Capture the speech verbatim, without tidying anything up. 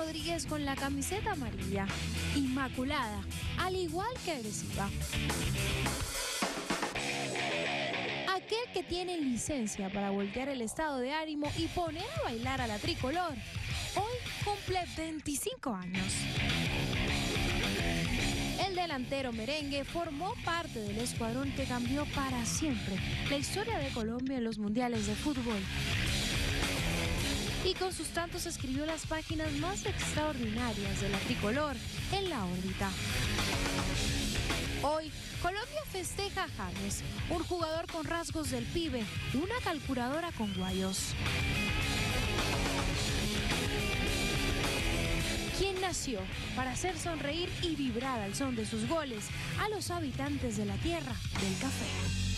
Rodríguez con la camiseta amarilla, inmaculada, al igual que agresiva. Aquel que tiene licencia para voltear el estado de ánimo y poner a bailar a la tricolor, hoy cumple veinticinco años. El delantero merengue formó parte del escuadrón que cambió para siempre la historia de Colombia en los mundiales de fútbol. Y con sus tantos escribió las páginas más extraordinarias de la tricolor en la órbita. Hoy, Colombia festeja a James, un jugador con rasgos del pibe, una calculadora con guayos. Quien nació para hacer sonreír y vibrar al son de sus goles a los habitantes de la tierra del café.